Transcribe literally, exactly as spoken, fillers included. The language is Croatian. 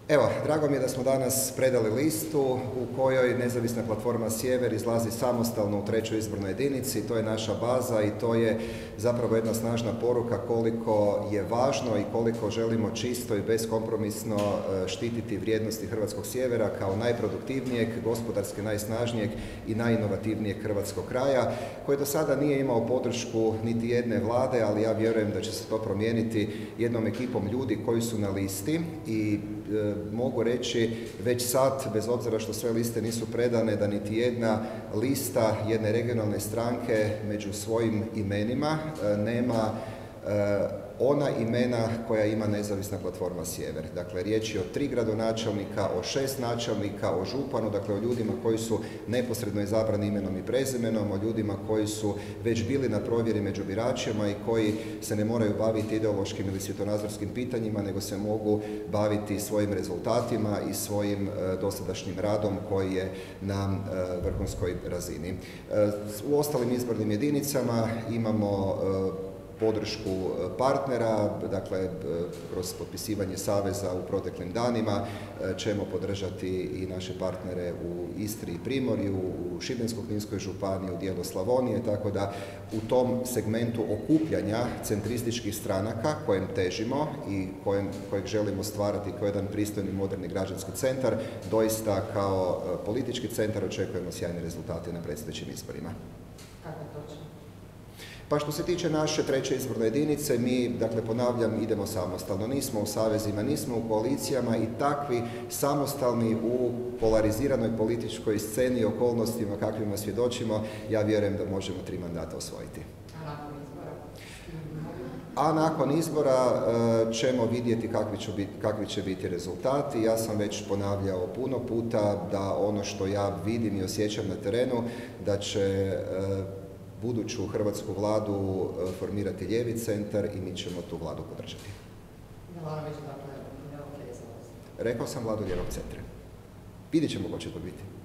Evo, drago mi je da smo danas predali listu u kojoj nezavisna platforma Sjever izlazi samostalno u trećoj izbornoj jedinici. To je naša baza i to je zapravo jedna snažna poruka koliko je važno i koliko želimo čisto i beskompromisno štititi vrijednosti hrvatskog sjevera kao najproduktivnijeg, gospodarski najsnažnijeg i najinovativnijeg hrvatskog kraja, koji do sada nije imao podršku niti jedne vlade, ali ja vjerujem da će se to promijeniti jednom ekipom ljudi koji su na listi i e, mogu reći već sad, bez obzira što sve liste nisu predane, da niti jedna lista jedne regionalne stranke među svojim imenima e, nema e, ona imena koja ima nezavisna platforma Sjever. Dakle, riječ je o tri gradonačelnika, o šest načelnika, o županu, dakle o ljudima koji su neposredno izabrani imenom i prezimenom, o ljudima koji su već bili na provjeri među biračima i koji se ne moraju baviti ideološkim ili svjetonazorskim pitanjima, nego se mogu baviti svojim rezultatima i svojim e, dosadašnjim radom koji je na e, vrhunskoj razini. E, u ostalim izbornim jedinicama imamo e, podršku partnera, dakle kroz potpisivanje saveza u proteklim danima ćemo podržati i naše partnere u Istri i Primorju, u Šibensko-kninskoj županiji, u dijelu Slavonije, tako da u tom segmentu okupljanja centrističkih stranaka kojem težimo i kojem, kojeg želimo stvarati kao jedan pristojni moderni građanski centar, doista kao politički centar očekujemo sjajne rezultate na predstojećim izborima. Kako točno? Pa što se tiče naše treće izborne jedinice, mi, dakle ponavljam, idemo samostalno. Nismo u savezima, nismo u koalicijama i takvi samostalni u polariziranoj političkoj sceni i okolnostima kakvima svjedočimo, ja vjerujem da možemo tri mandata osvojiti. A nakon izbora? A nakon izbora e, ćemo vidjeti kakvi će, biti, kakvi će biti rezultati. Ja sam već ponavljao puno puta da ono što ja vidim i osjećam na terenu, da će e, Buduću hrvatsku vladu formirati lijevi centar i mi ćemo tu vladu podržati. Rekao sam vladu lijevog centra. Vidjet ćemo ko će to biti.